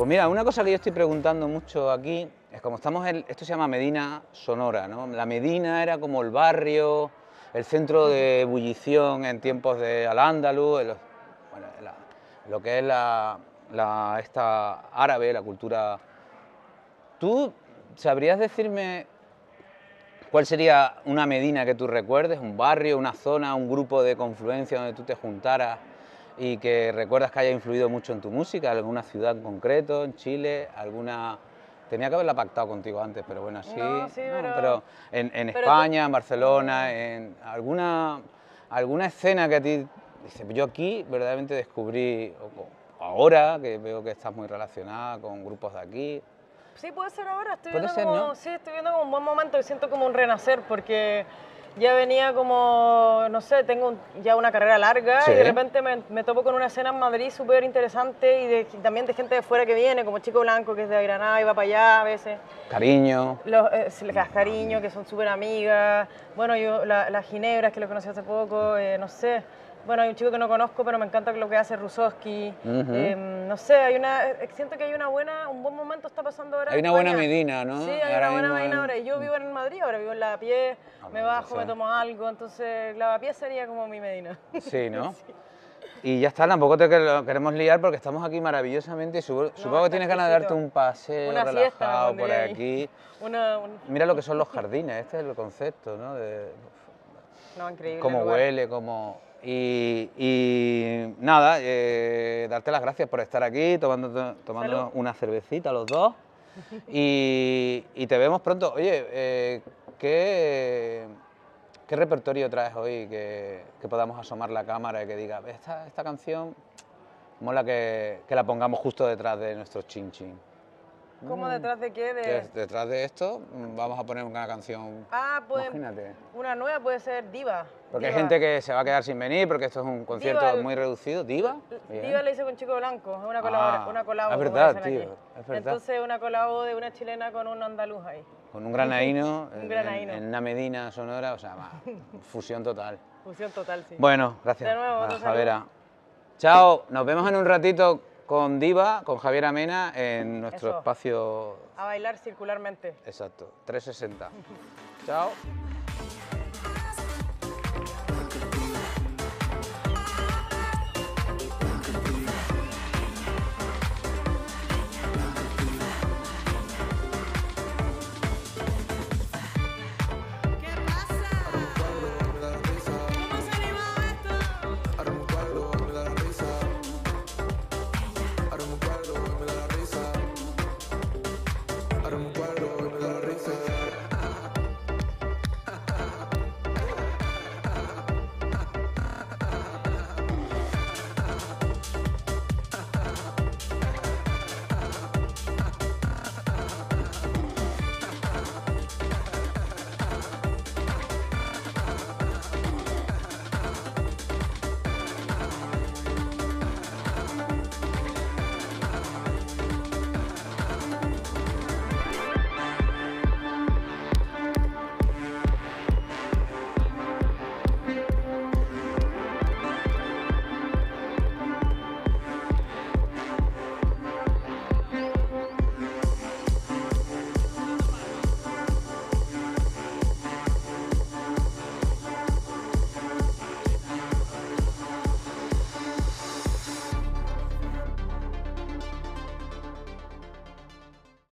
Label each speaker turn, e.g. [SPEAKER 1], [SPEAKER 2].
[SPEAKER 1] Pues mira, una cosa que yo estoy preguntando mucho aquí es como estamos en, esto se llama Medina Sonora, ¿no? La Medina era como el barrio, el centro de ebullición en tiempos de Al-Ándalus, bueno, lo que es esta árabe, la cultura. ¿Tú sabrías decirme cuál sería una Medina que tú recuerdes, un barrio, una zona, un grupo de confluencia donde tú te juntaras y que recuerdas que haya influido mucho en tu música, alguna ciudad en concreto, en Chile, alguna... Tenía que haberla pactado contigo antes, pero bueno, así...
[SPEAKER 2] No, sí,
[SPEAKER 1] no, pero en
[SPEAKER 2] pero
[SPEAKER 1] España, en Barcelona, en alguna escena que a ti... Dices, yo aquí verdaderamente descubrí, ahora que veo que estás muy relacionada con grupos de aquí...
[SPEAKER 2] sí, puede ser ahora. Estoy
[SPEAKER 1] Puede
[SPEAKER 2] viendo
[SPEAKER 1] ser,
[SPEAKER 2] como,
[SPEAKER 1] ¿no?
[SPEAKER 2] sí, estoy viendo como un buen momento y siento como un renacer porque ya venía como, no sé, tengo ya una carrera larga
[SPEAKER 1] Sí.
[SPEAKER 2] y de repente me topo con una escena en Madrid súper interesante y también de gente de fuera que viene, como Chico Blanco, que es de Granada y va para allá a veces.
[SPEAKER 1] Cariño.
[SPEAKER 2] Las Cariño, que son súper amigas. Bueno, yo, las Ginebras, que lo conocí hace poco, no sé. Bueno, hay un chico que no conozco, pero me encanta lo que hace Rusowski. No sé, siento que hay un buen momento está pasando ahora
[SPEAKER 1] Hay
[SPEAKER 2] en
[SPEAKER 1] una buena
[SPEAKER 2] España.
[SPEAKER 1] Medina, ¿no?
[SPEAKER 2] Sí, hay
[SPEAKER 1] Ahora
[SPEAKER 2] una buena
[SPEAKER 1] mismo
[SPEAKER 2] Medina ahora. Y yo vivo en Madrid, ahora vivo en Lavapiés, me bajo, me tomo algo, entonces Lavapiés sería como mi Medina.
[SPEAKER 1] Sí, ¿no?
[SPEAKER 2] Sí.
[SPEAKER 1] Y ya está, tampoco te queremos liar porque estamos aquí maravillosamente y supongo que
[SPEAKER 2] está
[SPEAKER 1] tienes ganas de darte
[SPEAKER 2] exquisito.
[SPEAKER 1] un paseo
[SPEAKER 2] Una siesta me
[SPEAKER 1] relajado por
[SPEAKER 2] pondría ahí.
[SPEAKER 1] aquí.
[SPEAKER 2] Una,
[SPEAKER 1] Mira lo que son los jardines, este es el concepto, ¿no?
[SPEAKER 2] No, increíble el
[SPEAKER 1] Cómo
[SPEAKER 2] lugar.
[SPEAKER 1] huele, cómo... Y nada, darte las gracias por estar aquí, tomando una cervecita los dos. Y te vemos pronto. Oye, ¿qué repertorio traes hoy que podamos asomar la cámara y que diga, esta canción mola que la pongamos justo detrás de nuestro chin chin?
[SPEAKER 2] ¿Cómo detrás de qué?
[SPEAKER 1] Detrás de esto vamos a poner una canción,
[SPEAKER 2] Pues
[SPEAKER 1] imagínate.
[SPEAKER 2] una nueva puede ser Diva.
[SPEAKER 1] Porque hay
[SPEAKER 2] Diva.
[SPEAKER 1] gente que se va a quedar sin venir porque esto es un concierto
[SPEAKER 2] Diva,
[SPEAKER 1] muy reducido. ¿Diva? Bien.
[SPEAKER 2] Diva le hice con Chico Blanco, es una
[SPEAKER 1] Ah,
[SPEAKER 2] colabo,
[SPEAKER 1] es
[SPEAKER 2] como
[SPEAKER 1] verdad,
[SPEAKER 2] dicen
[SPEAKER 1] tío,
[SPEAKER 2] aquí.
[SPEAKER 1] es verdad.
[SPEAKER 2] Entonces una colabo de una chilena con un andaluz ahí.
[SPEAKER 1] Con un granaíno,
[SPEAKER 2] Un granaíno.
[SPEAKER 1] en una Medina Sonora, o sea, fusión total.
[SPEAKER 2] Fusión total, sí.
[SPEAKER 1] Bueno, gracias.
[SPEAKER 2] De nuevo, otro
[SPEAKER 1] Javera. Chao, nos vemos en un ratito con Diva, con Javier Amena, en nuestro
[SPEAKER 2] Eso.
[SPEAKER 1] espacio.
[SPEAKER 2] A bailar circularmente.
[SPEAKER 1] Exacto, 360. Chao.